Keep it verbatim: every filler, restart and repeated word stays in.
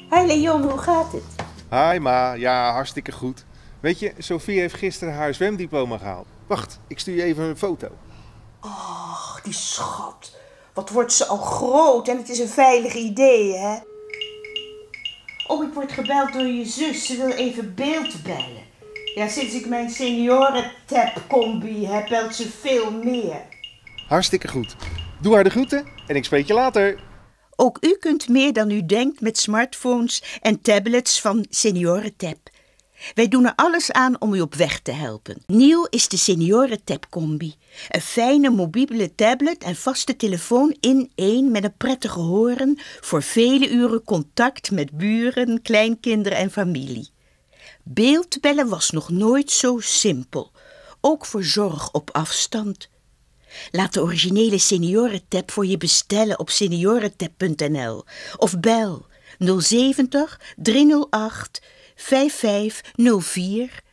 Hi Leon, hoe gaat het? Hi ma, ja hartstikke goed. Weet je, Sophie heeft gisteren haar zwemdiploma gehaald. Wacht, ik stuur je even een foto. Ach, die schat. Wat wordt ze al groot en het is een veilig idee, hè? Oh, ik word gebeld door je zus. Ze wil even beeld bellen. Ja, sinds ik mijn senioren-tap-combi heb, belt ze veel meer. Hartstikke goed. Doe haar de groeten en ik spreek je later. Ook u kunt meer dan u denkt met smartphones en tablets van SeniorenTap. Wij doen er alles aan om u op weg te helpen. Nieuw is de SeniorenTap-combi. Een fijne mobiele tablet en vaste telefoon in één met een prettige horen voor vele uren contact met buren, kleinkinderen en familie. Beeldbellen was nog nooit zo simpel, ook voor zorg op afstand. Laat de originele SeniorenTap voor je bestellen op seniorentap punt n l of bel nul zeventig driehonderdacht vijfenvijftig nul vier